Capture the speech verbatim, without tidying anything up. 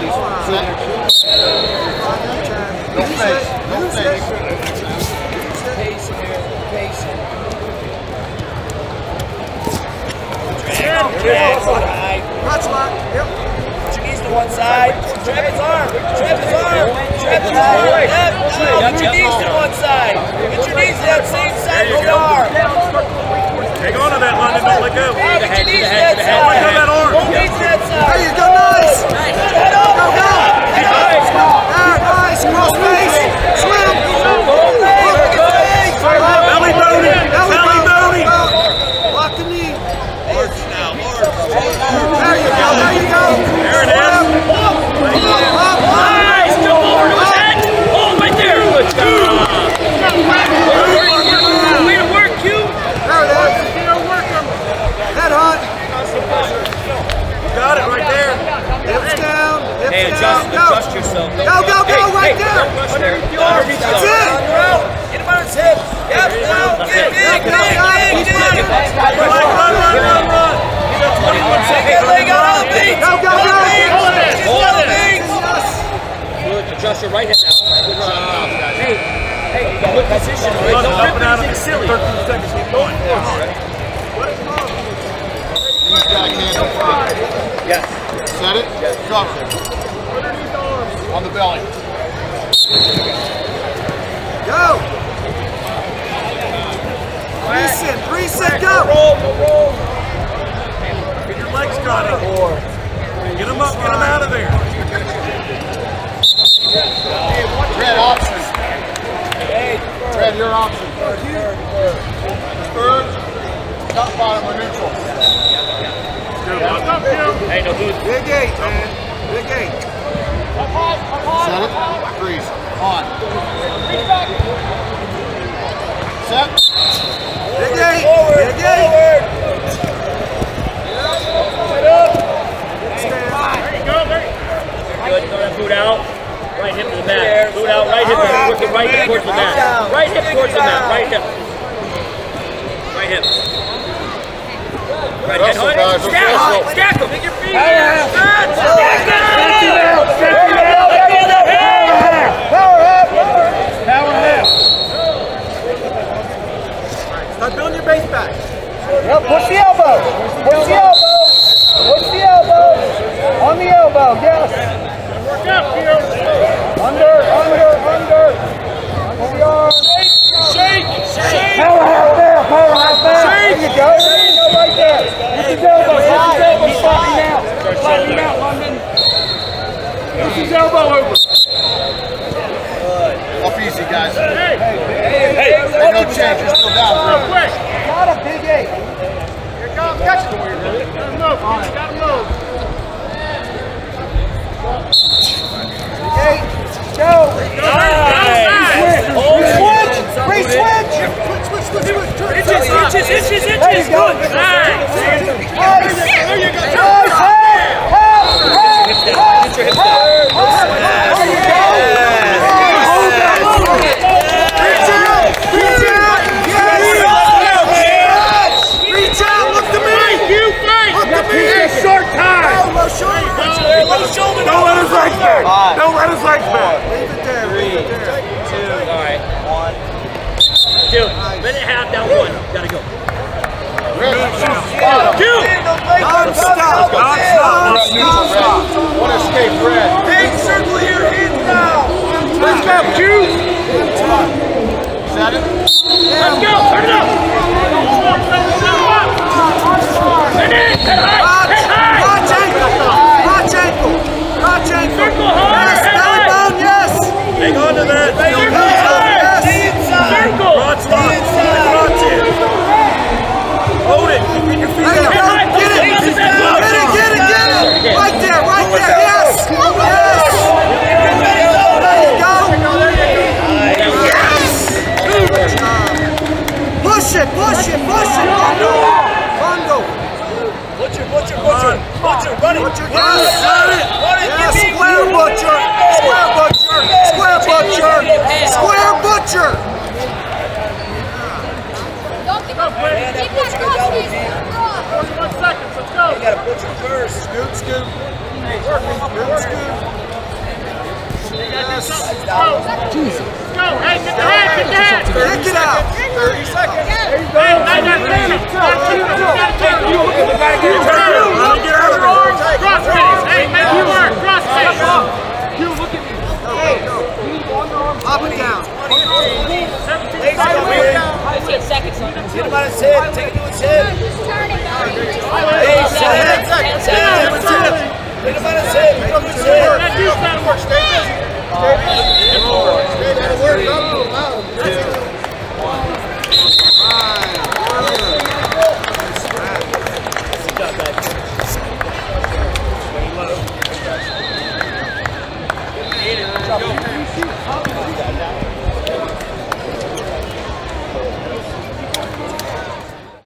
Set. No face. No face. Pace here. Pace. Crotch lock. Yep. Put your knees to one side. Trap his arm. Trap his arm. Trap his arm. Left. Put your knees to one side. Get your knees to that same side of the arm. Hang on to that, Londen. Don't let go. Get your knees to that side. Let go of that arm. Both knees to that side. There you go. Nice. Head up. Go, go. Head up. There, nice. Cross face. Swim. Belly booty. Belly booty. Lock the knee. There you go. There you go. There it is. Nice. Go over to his head. Oh, right there. Good job. Way to work, Q. There it is. Head hunt. You got it right there. Hips down. Hips Hey, down. adjust, Go. adjust yourself. Go, go, go. Hey, Right hey, there. don't rush there. That's it. Get him on his hip. Yep. Now. Get big, big, big, big. Run, run, run, run, run. You got twenty-one Take seconds. that leg out of the beat. Go, go, go. Hold it. Hold it. Good. Adjust your right hip now. Good job. Hey, hey, good position. Right? Don't Up rip and out of anything it. silly. thirteen seconds. Keep going. Yes. Set it. Cover. On the belly. Go. Reset. Reset. Go. Roll, roll. Get your legs caught up. Get them up. Get them out of there. Red option. Red, your option. Third. Top, bottom, or neutral. Hey, no boost. Big eight, man. Big eight. Set it. Freeze. On. Set. Big eight. Forward. Big eight. Forward. Good. Throw that boot out. Right hip to the mat. Boot out. Right hip. Working right hip towards the mat. Right hip towards the mat. Right hip. Right hip. Right head. Wrestle, guys. Stack Wrestle. them. Stack them. Make your feet. Start building your base back. Yep, push the elbow. Push the elbow. Push the elbow. On the elbow, yes. Work up, Q. Under, under, under. Under the arm. Shake. Shake. Power half there, power half there. There you go. There you go, right there. Use his elbow. Use his elbow. Flatten him out. Flatten him out, Londen. Use his elbow over. Up easy, guys. Hey. Hey, hey, no change. You're still down. Real quick. Got a big eight. Here it comes. Catch it. Got him move. Got him move. Big eight. Go. Nice. Switch. Free switch. Switch, switch, switch, switch. Inches, inches, inches, inches. There you go. Good. Nice. Nice. There you go. Nice. Help. Help. Get your hips down. Get your hips down. There you go. Reach out. Reach out. Yes. Reach out. Look to me. You fight. Look to me. Short time. Oh, low shoulder. Low shoulder. Don't let his legs back. Don't let his legs back. Leave it there. Leave it there. All right. One. Two. Minute and a half down one. Gotta go. Two. Non-stop. Red. One escape, red. Big circle here. Hands down. Let's go, Q. Set it. Let's go. Turn it up. Finish. Head high. Head high. Crotch ankle. Crotch ankle. Crotch ankle. Circle hard. Yes. Head Belly high. bone. Yes. Hang on to that. Circle hard. Circle. Crotch lock. Crotch in. Hold it. Get your feet There you up. go. Get it. Get it. Get it. Get it. Right there. Right there. Yes. Yes. There you go. Yes. Push it. Push it. Push it. Bundle. Bundle. Butcher, butcher, butcher. Butcher, run it. Butcher. Run it. Yes. Run it. Run it. Yes. Give me Square butcher. Square butcher. Square butcher. Square butcher. Don't give up. Keep that cross face. forty-one seconds. Let's go. You gotta butcher first. Scoot, scoot. Scoot, scoot. Jesus. Go. Hey, get the head, get the head. Kick it out. thirty seconds. Hey, nice, nice, nice. You look at the guy getting